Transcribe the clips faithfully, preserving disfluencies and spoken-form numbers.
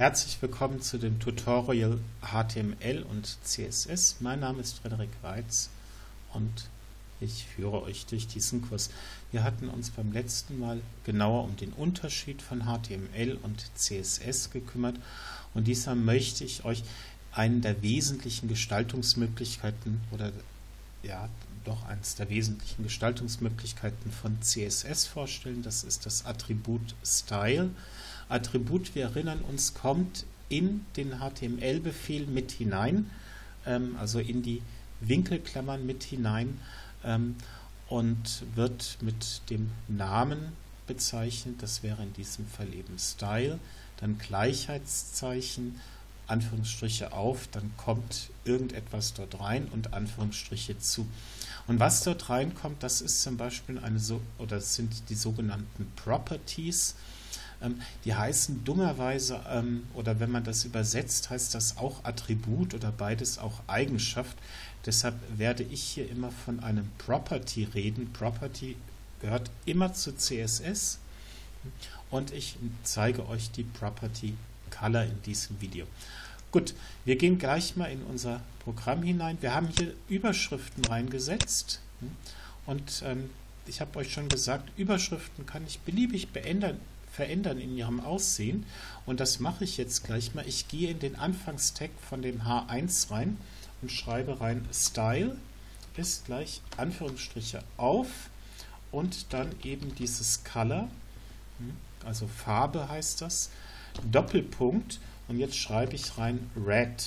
Herzlich willkommen zu dem Tutorial H T M L und C S S. Mein Name ist Frederik Weitz und ich führe euch durch diesen Kurs. Wir hatten uns beim letzten Mal genauer um den Unterschied von H T M L und C S S gekümmert und diesmal möchte ich euch einen der wesentlichen Gestaltungsmöglichkeiten oder ja, doch eines der wesentlichen Gestaltungsmöglichkeiten von C S S vorstellen. Das ist das Attribut Style. Attribut, wir erinnern uns, kommt in den H T M L-Befehl mit hinein, ähm, also in die Winkelklammern mit hinein ähm, und wird mit dem Namen bezeichnet. Das wäre in diesem Fall eben Style, dann Gleichheitszeichen, Anführungsstriche auf, dann kommt irgendetwas dort rein und Anführungsstriche zu. Und was dort reinkommt, das ist zum Beispiel eine so oder das sind die sogenannten Properties. Ähm, die heißen dummerweise, ähm, oder wenn man das übersetzt, heißt das auch Attribut oder beides auch Eigenschaft. Deshalb werde ich hier immer von einem Property reden. Property gehört immer zu C S S und ich zeige euch die Property Color in diesem Video. Gut, wir gehen gleich mal in unser Programm hinein. Wir haben hier Überschriften reingesetzt und ähm, ich habe euch schon gesagt, Überschriften kann ich beliebig beändern, verändern in ihrem Aussehen und das mache ich jetzt gleich mal. Ich gehe in den Anfangstag von dem H eins rein und schreibe rein Style ist gleich Anführungsstriche auf und dann eben dieses Color, also Farbe heißt das, Doppelpunkt und jetzt schreibe ich rein Red,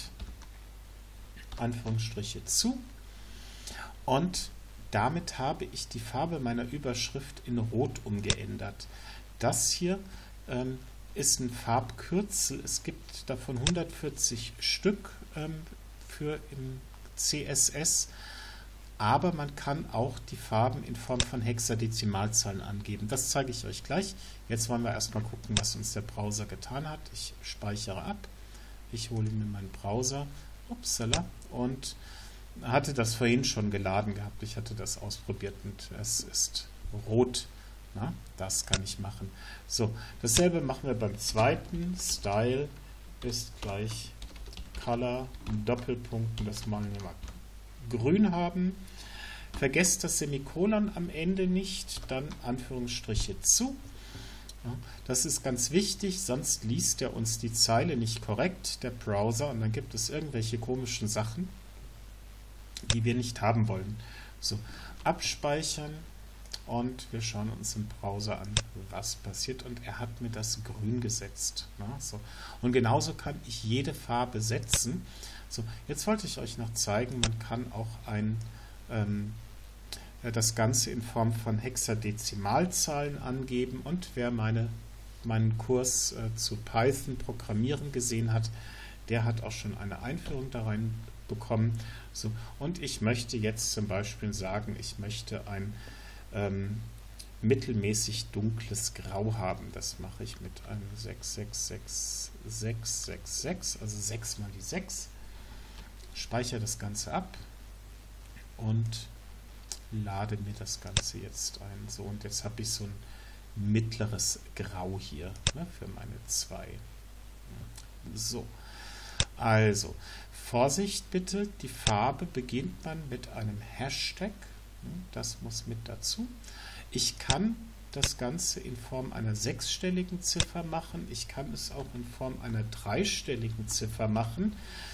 Anführungsstriche zu und damit habe ich die Farbe meiner Überschrift in Rot umgeändert. Das hier ähm, ist ein Farbkürzel, es gibt davon hundertvierzig Stück ähm, für im C S S, aber man kann auch die Farben in Form von Hexadezimalzahlen angeben. Das zeige ich euch gleich. Jetzt wollen wir erstmal gucken, was uns der Browser getan hat. Ich speichere ab, ich hole mir meinen Browser, upsala, und hatte das vorhin schon geladen gehabt. Ich hatte das ausprobiert und es ist rot. Na, das kann ich machen. So, dasselbe machen wir beim zweiten. Style ist gleich Color, Doppelpunkt, und das wollen wir mal grün haben. Vergesst das Semikolon am Ende nicht, dann Anführungsstriche zu. Ja, das ist ganz wichtig, sonst liest er uns die Zeile nicht korrekt, der Browser, und dann gibt es irgendwelche komischen Sachen, die wir nicht haben wollen. So, abspeichern. Und wir schauen uns im Browser an, was passiert. Und er hat mir das grün gesetzt. Na, so. Und genauso kann ich jede Farbe setzen. So, jetzt wollte ich euch noch zeigen, man kann auch ein, ähm, das Ganze in Form von Hexadezimalzahlen angeben. Und wer meine, meinen Kurs äh, zu Python Programmieren gesehen hat, der hat auch schon eine Einführung da rein bekommen. So, und ich möchte jetzt zum Beispiel sagen, ich möchte ein Ähm, mittelmäßig dunkles Grau haben. Das mache ich mit einem sechs sechs sechs sechs sechs sechs, also sechs mal die sechs. Speichere das Ganze ab und lade mir das Ganze jetzt ein. So, und jetzt habe ich so ein mittleres Grau hier, ne, für meine zwei. So, also Vorsicht bitte, die Farbe beginnt man mit einem Hashtag. Das muss mit dazu. Ich kann das Ganze in Form einer sechsstelligen Ziffer machen. Ich kann es auch in Form einer dreistelligen Ziffer machen.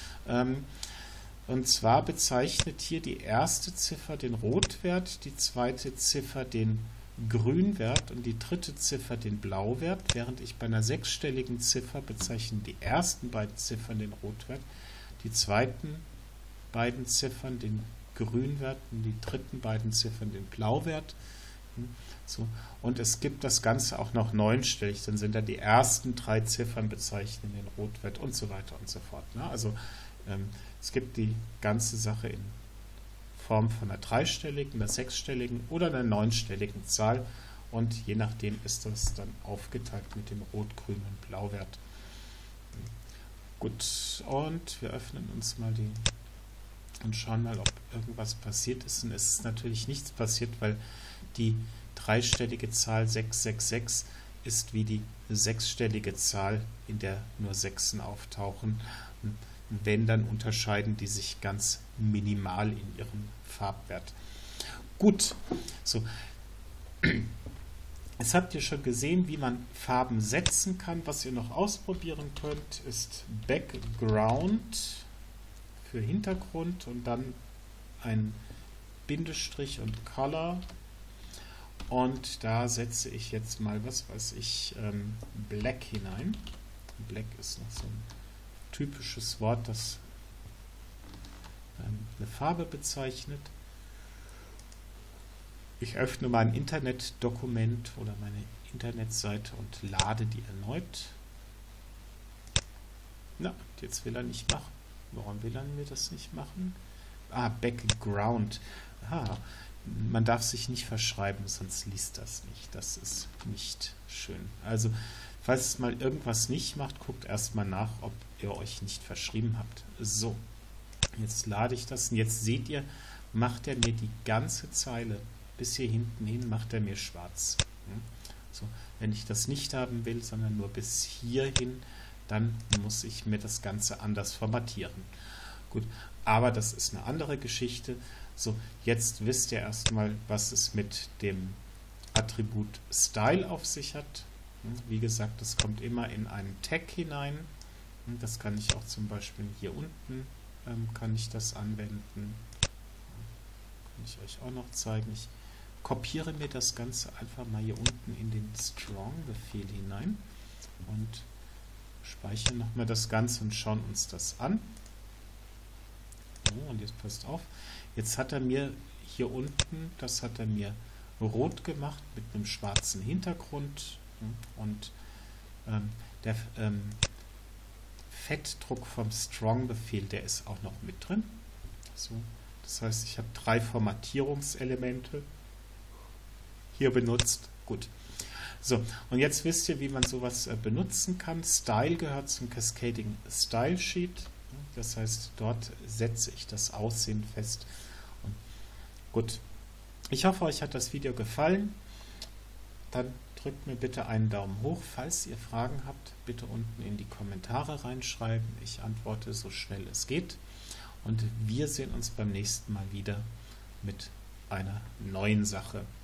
Und zwar bezeichnet hier die erste Ziffer den Rotwert, die zweite Ziffer den Grünwert und die dritte Ziffer den Blauwert, während ich bei einer sechsstelligen Ziffer bezeichnen die ersten beiden Ziffern den Rotwert, die zweiten beiden Ziffern den Grünwert und die dritten beiden Ziffern den Blauwert. So. Und es gibt das Ganze auch noch neunstellig, dann sind da die ersten drei Ziffern bezeichnen den Rotwert und so weiter und so fort. Ne? Also ähm, es gibt die ganze Sache in Form von einer dreistelligen, einer sechsstelligen oder einer neunstelligen Zahl und je nachdem ist das dann aufgeteilt mit dem Rot-, Grün- und Blauwert. Gut, und wir öffnen uns mal die und schauen mal, ob irgendwas passiert ist. Und es ist natürlich nichts passiert, weil die dreistellige Zahl sechs sechs sechs ist wie die sechsstellige Zahl, in der nur Sechsen auftauchen. Wenn, dann unterscheiden die sich ganz minimal in ihrem Farbwert. Gut, so. Jetzt habt ihr schon gesehen, wie man Farben setzen kann. Was ihr noch ausprobieren könnt, ist Background für Hintergrund und dann ein Bindestrich und Color. Und da setze ich jetzt mal, was weiß ich, ähm, Black hinein. Black ist noch so ein typisches Wort, das ähm, eine Farbe bezeichnet. Ich öffne mein Internetdokument oder meine Internetseite und lade die erneut. Na, jetzt will er nicht machen. Warum will er mir das nicht machen? Ah, Background. Ah, man darf sich nicht verschreiben, sonst liest das nicht. Das ist nicht schön. Also, falls es mal irgendwas nicht macht, guckt erstmal nach, ob ihr euch nicht verschrieben habt. So, jetzt lade ich das und jetzt seht ihr, macht er mir die ganze Zeile bis hier hinten hin, macht er mir schwarz. So, wenn ich das nicht haben will, sondern nur bis hierhin, dann muss ich mir das Ganze anders formatieren. Gut, aber das ist eine andere Geschichte. So, jetzt wisst ihr erstmal, was es mit dem Attribut Style auf sich hat. Wie gesagt, das kommt immer in einen Tag hinein. Das kann ich auch zum Beispiel hier unten, ähm, kann ich das anwenden. Kann ich euch auch noch zeigen. Ich kopiere mir das Ganze einfach mal hier unten in den Strong-Befehl hinein und speichern nochmal das Ganze und schauen uns das an. So, und jetzt passt auf. Jetzt hat er mir hier unten, das hat er mir rot gemacht mit einem schwarzen Hintergrund und ähm, der ähm, Fettdruck vom Strong-Befehl, der ist auch noch mit drin. So, das heißt, ich habe drei Formatierungselemente hier benutzt. Gut. So, und jetzt wisst ihr, wie man sowas äh, benutzen kann. Style gehört zum Cascading Style Sheet. Das heißt, dort setze ich das Aussehen fest. Und gut. Ich hoffe, euch hat das Video gefallen. Dann drückt mir bitte einen Daumen hoch. Falls ihr Fragen habt, bitte unten in die Kommentare reinschreiben. Ich antworte so schnell es geht. Und wir sehen uns beim nächsten Mal wieder mit einer neuen Sache.